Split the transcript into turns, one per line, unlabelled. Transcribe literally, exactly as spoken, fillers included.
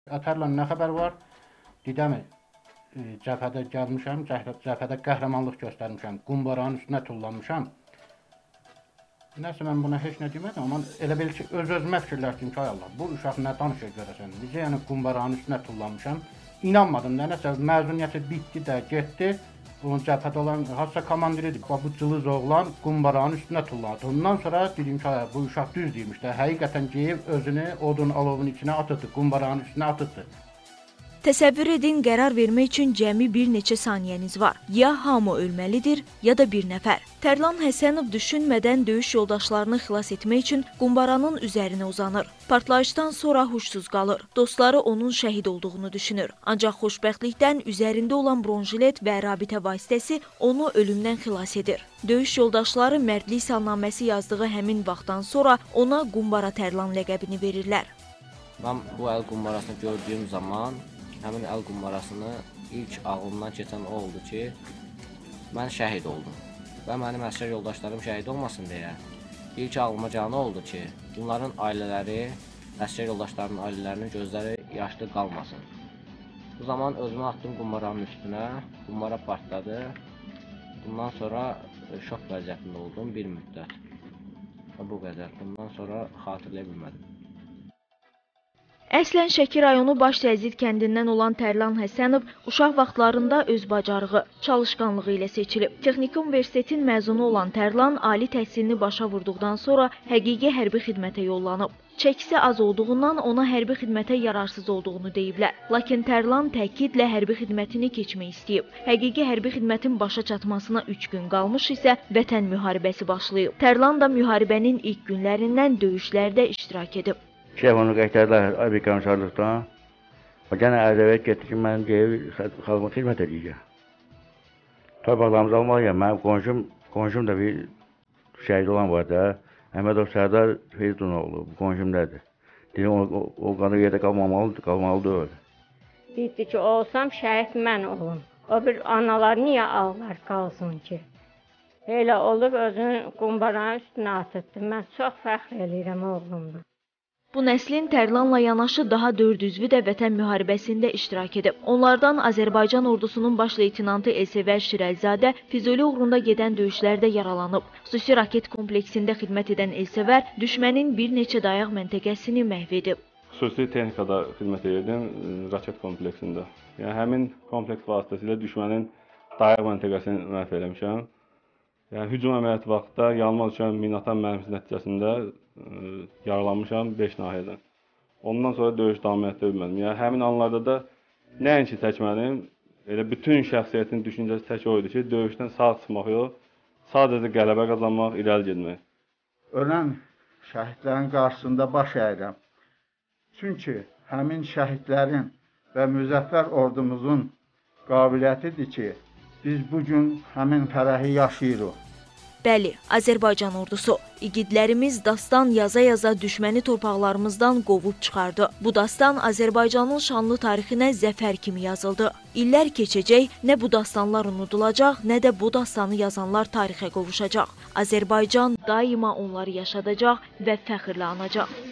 Atarla nə xəbər var? Didəmi, cəbhədə gəlmişəm, cəbhədə qəhrəmanlıq göstərmişəm, qumbaranın üstünə tullanmışam. Nəsə mən buna heç nə demədim, amma elə bil ki, öz-özümə fikirləşdim ki, ay Allah, bu uşaq nə danışır görəsən? Necə yəni qumbaranın üstünə tullanmışam? İnanmadım da, nəsə məzuniyyəti bitdi də, getdi. Onun cəbhədə olan haçsa komandiridir. Bu cılız oğlan qumbaranın üstünə tullandı. Ondan sonra dedim ki, bu uşaq düz deymiş də, həqiqətən geyib özünü odun alovun içinə atıbdı, qumbaranın üstünə atıbdı.
Təsəvvür edin, qərar vermək üçün cəmi bir neçə saniyəniz var. Ya hamı ölməlidir, ya da bir nəfər. Tərlan Həsənov düşünmədən döyüş yoldaşlarını xilas etmək üçün qumbaranın üzərinə uzanır. Partlayışdan sonra huşsuz qalır. Dostları onun şəhid olduğunu düşünür. Ancaq xoşbəxtlikdən üzərində olan bronjilet və rabitə vasitəsi onu ölümdən xilas edir. Döyüş yoldaşları mərdlik salnaməsi yazdığı həmin vaxtdan sonra ona Qumbara Tərlan ləqəbini verirlər.
Mən bu əl qumbarasını gördüyüm zaman həmin əl qumbarasını ilk ağlımdan keçən o oldu ki, mən şəhid oldum. Və mənim əsgər yoldaşlarım şəhid olmasın deyə ilk ağlıma gələn oldu ki, bunların ailələri, əsgər yoldaşlarının ailələrinin gözləri yaşlı qalmasın. Bu zaman özümü atdım qumbaranın üstünə, qumbara partladı. Bundan sonra şok vəziyyətində oldum bir müddət. Bu qədər. Bundan sonra xatırlaya bilmədim.
Əslən Şəki rayonu Baş Təzid kəndindən olan Tərlan Həsənov uşaq vaxtlarında öz bacarığı, çalışqanlığı ilə seçilib. Texniki Universitetin məzunu olan Tərlan ali təhsilini başa vurduqdan sonra həqiqi hərbi xidmətə yollanıb. Çəkisi az olduğundan ona hərbi xidmətə yararsız olduğunu deyiblər. Lakin Tərlan təkidlə hərbi xidmətini keçmək istəyib. Həqiqi hərbi xidmətin başa çatmasına üç gün qalmış isə vətən müharibəsi başlayıb. Tərlan da müharibənin ilk günlərindən döyüşlərdə iştirak edib.
Şeyh onu qaytardılar Amerikançarlıqdan. O gənə ərzəvət getdi ki, mənim deyib xalqıma xidmət edəcək. Torpaqlarımızı almalıyam. Mənim qonşum, qonşum da bir şəhid olan var da. Əhmədov Sərdar Feridun oğlu, qonşumdadır. Deyim, o, o, o qanı yerdə qalmamalıdır, qalmalıdır öyle.
Deyirdi ki, olsam şəhid mən olum. O bir analar niyə ağlar qalsın ki? Elə olub özünü qumbaranın üstünə atıbdı. Mən çox fəxr edirəm oğlumdan.
Bu nəslin Tərlanla yanaşı daha dörd üzvü də vətən müharibəsində iştirak edib. Onlardan Azərbaycan ordusunun baş leytinantı Elsəvər Şirəlzadə Füzuli uğrunda gedən döyüşlərdə yaralanıb. Xüsusi raket kompleksində xidmət edən Elsəvər düşmənin bir neçə dayaq məntəqəsini məhv edib.
Xüsusi texnikada xidmət edirdim raket kompleksində. Yəni həmin kompleks vasitəsilə düşmənin dayaq məntəqəsini məhv eləmişəm. Yəni hücum əməliyyatı vaxtında yanıma düşən minaatan mərmisi nəticəsində ə, yaralanmışam beş nahiyədən. Ondan sonra döyüş davam etdirə bilmədim. Yəni həmin anlarda da nəinki tək mənim, elə bütün şəxsiyyətin düşüncəsi tək o idi ki, döyüşdən sağ çıxmaq yox, sadəcə qələbə qazanmaq, irəli getmək.
Ölən şəhidlərin qarşısında baş əyirəm. Çünki həmin şəhidlərin və müzəffər ordumuzun qabiliyyətidir ki, biz bugün həmin fərəhi yaşayırıq.
Bəli, Azərbaycan ordusu. İgidlərimiz dastan yaza-yaza düşməni torpaqlarımızdan qovub çıxardı. Bu dastan Azərbaycanın şanlı tarixinə zəfər kimi yazıldı. İllər keçəcək, nə bu dastanlar unudulacaq, nə də bu dastanı yazanlar tarixə qovuşacaq. Azərbaycan daima onları yaşadacaq və fəxrlə anacaq.